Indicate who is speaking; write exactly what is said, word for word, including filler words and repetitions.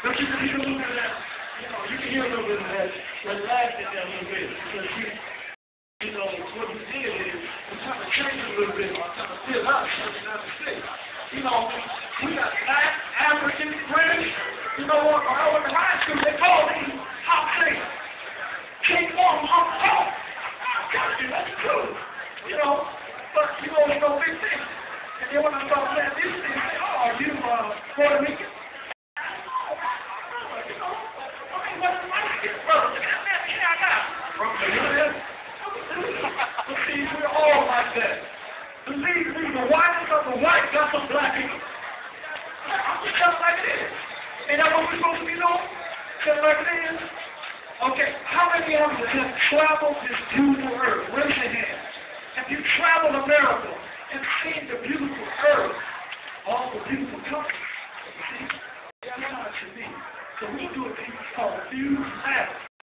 Speaker 1: But you can hear a little bit of that, you know, you can hear a little bit of that, that laughter there a little bit. Because you, you know, what we did is, we kind of changed it a little bit, or kind of fill up something out of six. You know, we got black, African, British, you know what, when I went to high school, they called me hot singers. King Long, hot top. That's true. You know, but you know, it's no big thing. And then when I start playing these things, they say, oh, you uh, Puerto Rican? We're all like that. Believe me, the white of the white got some black people. I'm just telling like it is. Ain't that what we're supposed to be doing? Tell like it is. Okay, how many of you have traveled this beautiful earth? Raise your hand. Have you traveled America and seen the beautiful earth? All the beautiful countries. See? That's how it should be. So we do a thing called Fuse Matter.